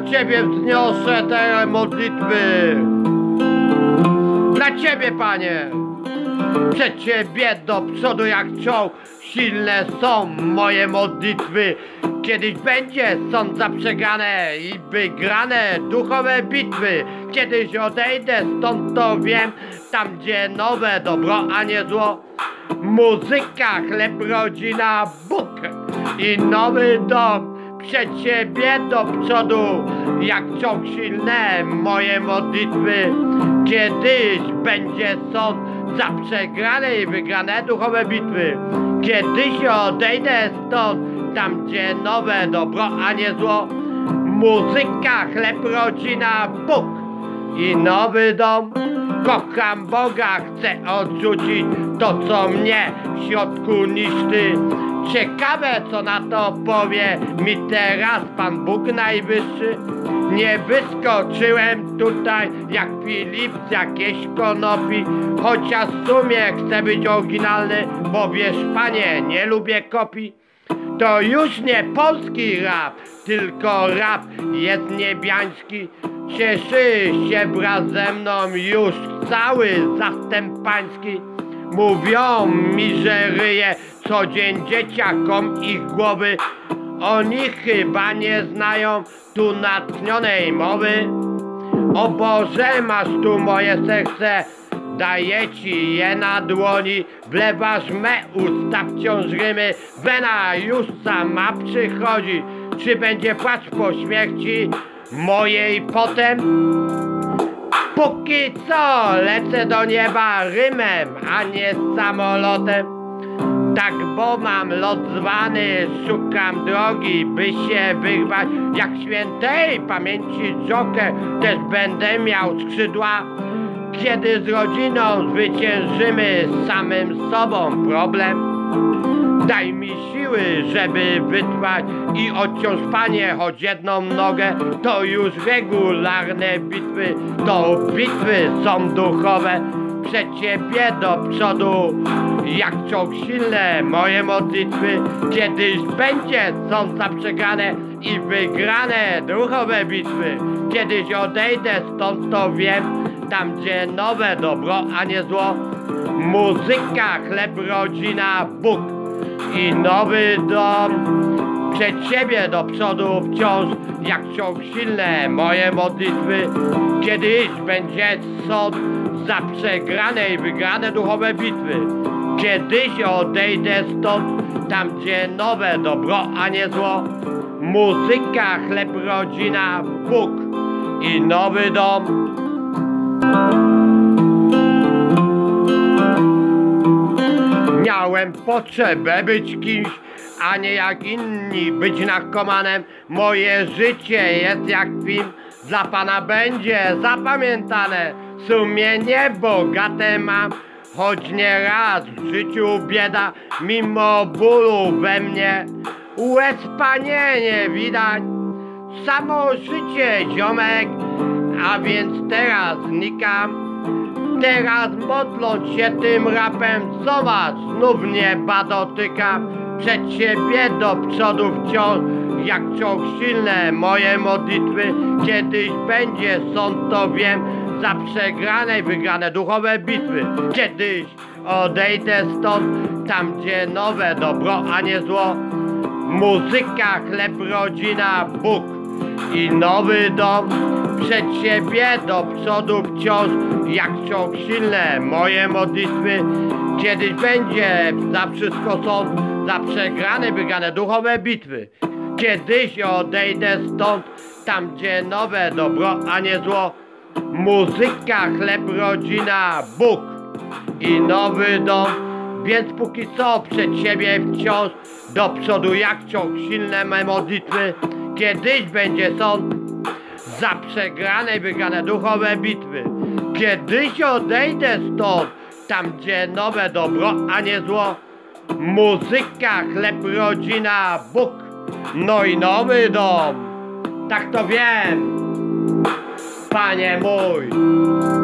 Ciebie wzniosę te modlitwy. Dla Ciebie, Panie. Przed Ciebie do przodu jak czoł. Silne są moje modlitwy. Kiedyś będzie sąd za przegrane i wygrane duchowe bitwy. Kiedyś odejdę stąd, to wiem, tam gdzie nowe dobro, a nie zło. Muzyka, chleb, rodzina, Bóg i nowy dom. Przed Ciebie do przodu, jak czołg silne moje modlitwy. Kiedyś będzie sąd za przegrane i wygrane duchowe bitwy. Kiedyś odejdę stąd, tam gdzie nowe dobro, a nie zło. Muzyka, chleb, rodzina, Bóg i nowy dom. Kocham Boga, chcę odrzucić to, co mnie w środku niszczy. Ciekawe, co na to powie mi teraz Pan Bóg Najwyższy. Nie wyskoczyłem tutaj jak Filip z jakiejś konopi, chociaż w sumie chcę być oryginalny, bo wiesz, Panie, nie lubię kopii. To już nie polski rap, tylko rap jest niebiański. Cieszy się wraz ze mną już cały zastęp pański. Mówią mi, że ryje co dzień dzieciakom ich głowy. Oni chyba nie znają tu natchnionej mowy. O Boże, masz tu moje serce, daję Ci je na dłoni. Wlewasz me usta wciąż rymy, wena już sama przychodzi. Czy będzie płacz po śmierci mojej potem? Póki co lecę do nieba rymem, a nie samolotem. Tak, bo mam lot zwany, szukam drogi, by się wyrwać. Jak świętej pamięci Joker też będę miał skrzydła. Kiedy z rodziną zwyciężymy, z samym sobą problem. Daj mi siły, żeby wytrwać i odciąć, Panie, choć jedną nogę. To już regularne bitwy, to bitwy są duchowe. Przed Ciebie do przodu, jak czołg silne moje modlitwy. Kiedyś będzie sąd za przegrane i wygrane duchowe bitwy. Kiedyś odejdę stąd, to wiem, tam gdzie nowe dobro, a nie zło. Muzyka, chleb, rodzina, Bóg i nowy dom. Przed Ciebie do przodu wciąż, jak czołg silne moje modlitwy. Kiedyś będzie sąd za przegrane i wygrane duchowe bitwy. Kiedyś odejdę stąd, tam gdzie nowe dobro, a nie zło. Muzyka, chleb, rodzina, Bóg i nowy dom. Miałem potrzebę być kimś, a nie jak inni, być narkomanem. Moje życie jest jak film, dla Pana będzie zapamiętane. Sumienie bogate mam, choć nieraz w życiu bieda. Mimo bólu we mnie łez, Panie, nie widać. Samo życie, ziomek, a więc teraz znikam. Teraz modląc się tym rapem, zobacz, znów nieba dotykam. Przed Ciebie do przodu wciąż, jak czołg silne moje modlitwy. Kiedyś będzie sąd, to wiem, za przegrane i wygrane duchowe bitwy. Kiedyś odejdę stąd, tam gdzie nowe dobro, a nie zło. Muzyka, chleb, rodzina, Bóg i nowy dom. Przed Ciebie do przodu wciąż, jak czołg silne moje modlitwy. Kiedyś będzie za wszystko sąd, za przegrane, wygrane duchowe bitwy. Kiedyś odejdę stąd, tam gdzie nowe dobro, a nie zło. Muzyka, chleb, rodzina, Bóg i nowy dom. Więc póki co przed Ciebie wciąż, do przodu jak czołg silne me modlitwy. Kiedyś będzie sąd za przegrane i wygrane duchowe bitwy. Kiedyś odejdę stąd, tam gdzie nowe dobro, a nie zło. Muzyka, chleb, rodzina, Bóg, no i nowy dom. Tak to wiem, Panie mój.